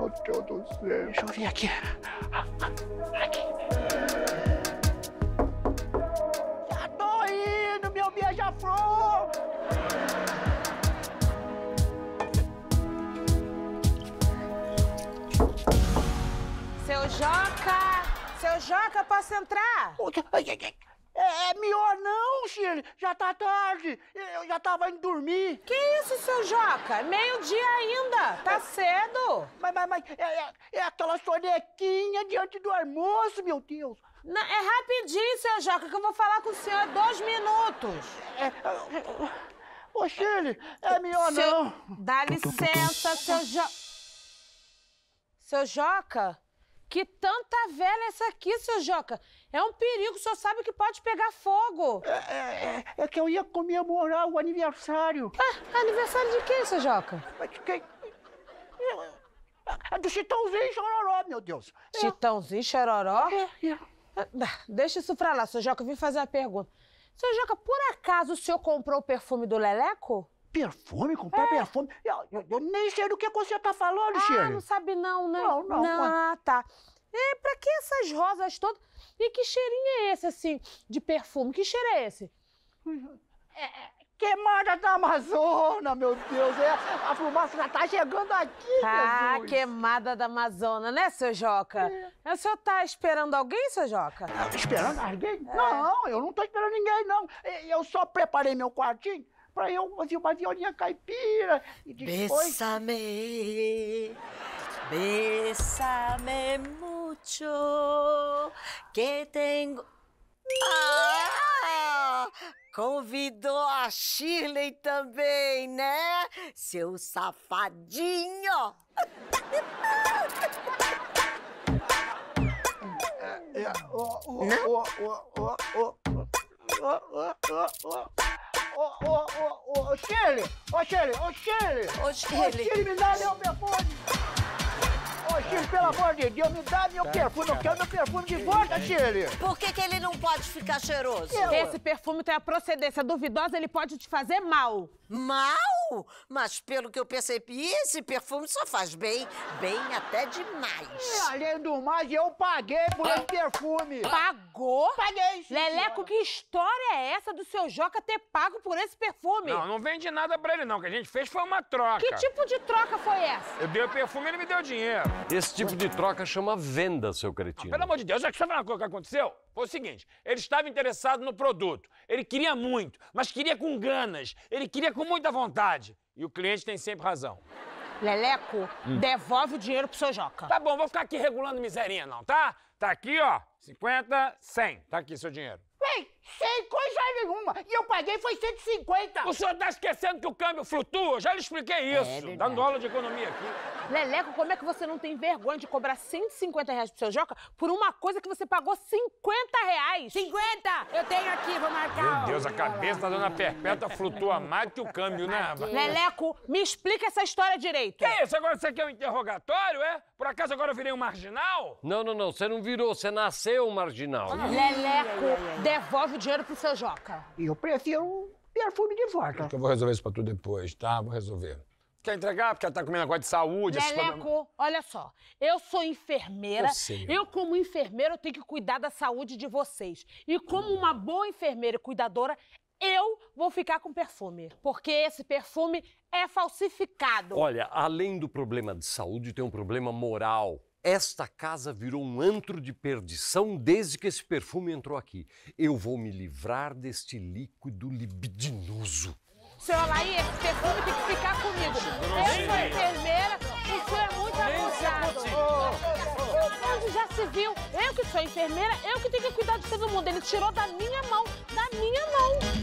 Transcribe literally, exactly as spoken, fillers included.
Deus do céu. Deixa eu ver aqui. Aqui. Já tô indo, meu beija-flor. Seu Joca! Seu Joca, posso entrar? É, é melhor não, Shirley. Já tá tarde. Eu já tava indo dormir. Que isso, seu Joca? Meio-dia ainda. Tá é, cedo. Mas, mas, mas é, é, é aquela sonequinha diante do almoço, meu Deus. Não, é rapidinho, seu Joca, que eu vou falar com o senhor. Dois minutos. É, ô, Shirley, é melhor seu... não. Dá licença, seu Joca. Seu Joca? Que tanta velha é essa aqui, seu Joca? É um perigo, o senhor sabe que pode pegar fogo. É, é, é que eu ia comemorar o aniversário. Ah, aniversário de quem, seu Joca? De quem? É do Chitãozinho Chororó, meu Deus. Chitãozinho Chororó? É, é. Deixa isso pra lá, seu Joca, eu vim fazer uma pergunta. Seu Joca, por acaso o senhor comprou o perfume do Leleco? Perfume? Comprar é. perfume? Eu, eu, eu nem sei do que você tá falando, ah, Shirley. Ah, não sabe não, né? Não, não. Não, ah, tá. É, pra que essas rosas todas? E que cheirinho é esse, assim, de perfume? Que cheiro é esse? É, é, queimada da Amazônia, meu Deus. É, a fumaça já tá chegando aqui, Ah, Jesus. Queimada da Amazônia, né, seu Joca? É. O senhor tá esperando alguém, seu Joca? Esperando alguém? É. Não, eu não tô esperando ninguém, não. Eu só preparei meu quartinho pra eu fazer uma violinha caipira e depois... Bésame, bésame mucho, que tenho... Ah! Convidou a Shirley também, né? Seu safadinho! É, é, ó, ó, ó, ó, ó, ó, ó, ó. Ô, ô, ô, ô, Shirley! Ô, Shirley! Ô, Shirley! Ô, Shirley! Ô, Shirley, me dá meu perfume! Ô, Shirley, pelo amor de Deus, me dá meu perfume! Eu quero meu perfume de volta, Shirley! Por que que ele não pode ficar cheiroso? Eu... Esse perfume tem a procedência duvidosa, ele pode te fazer mal. Mal? Mas pelo que eu percebi, esse perfume só faz bem, bem até demais. E, além do mais, eu paguei por esse perfume. Pagou? Paguei, sim, Leleco, senhora. que história é essa do seu Joca ter pago por esse perfume? Não, não vende nada pra ele não, o que a gente fez foi uma troca. Que tipo de troca foi essa? Eu dei o perfume e ele me deu dinheiro. Esse tipo de troca chama venda, seu cretino. Ah, pelo amor de Deus, já que sabe uma coisa que aconteceu? Foi o seguinte, ele estava interessado no produto, ele queria muito, mas queria com ganas, ele queria com muita vontade. E o cliente tem sempre razão. Leleco, hum. devolve o dinheiro pro seu Joca. Tá bom, vou ficar aqui regulando miserinha não, tá? Tá aqui, ó, cinquenta, cem. Tá aqui seu dinheiro. Ei, sem coisa nenhuma. E eu paguei foi cento e cinquenta. O senhor tá esquecendo que o câmbio flutua? Eu já lhe expliquei isso, é dando aula de economia aqui. Leleco, como é que você não tem vergonha de cobrar cento e cinquenta reais pro seu Joca por uma coisa que você pagou cinquenta reais? cinquenta! Eu tenho aqui, vou marcar. Meu Deus, a cabeça da dona Perpétua flutua mais que o câmbio, né? Leleco, me explica essa história direito. Que isso? Agora você quer um interrogatório, é? Por acaso agora eu virei um marginal? Não, não, não. Você não virou. Você nasceu um marginal. Ah. Leleco, devolve o dinheiro pro seu Joca. Eu prefiro um perfume de volta. Eu vou resolver isso pra tu depois, tá? Vou resolver. Quer entregar? Porque ela tá comendo negócio de saúde. Leleco, olha só. Eu sou enfermeira. Eu sei. Eu, como enfermeira, eu tenho que cuidar da saúde de vocês. E como uma boa enfermeira e cuidadora, eu vou ficar com perfume. Porque esse perfume é falsificado. Olha, além do problema de saúde, tem um problema moral. Esta casa virou um antro de perdição desde que esse perfume entrou aqui. Eu vou me livrar deste líquido libidinoso. Seu Alaí, esse perfume tem que ficar comigo. Eu sou enfermeira, o senhor é muito abusado. Onde já se viu? Eu que sou enfermeira, eu que tenho que cuidar de todo mundo. Ele tirou da minha mão, da minha mão.